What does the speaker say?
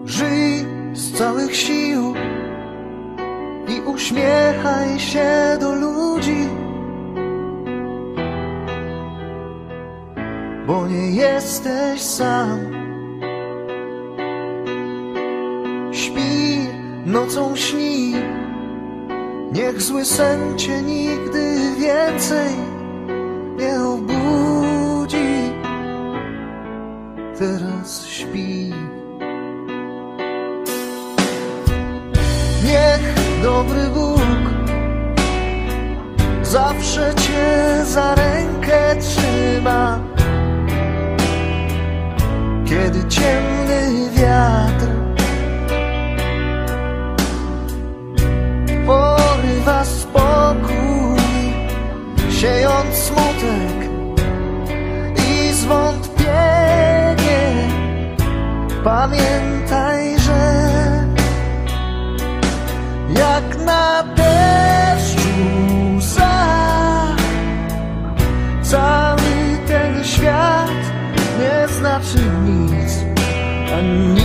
Żyj z całych sił i uśmiechaj się do ludzi, bo nie jesteś sam. Śpi, nocą śni, niech zły sen cię nigdy więcej nie obudzi. Teraz śpi. Niech dobry Bóg zawsze cię za rękę trzyma, kiedy ciemny wiatr porywa spokój, siejąc smutek i zwątpienie. Pamiętaj, że jak na deszczu łza, cały ten świat nie znaczy nic, a nic.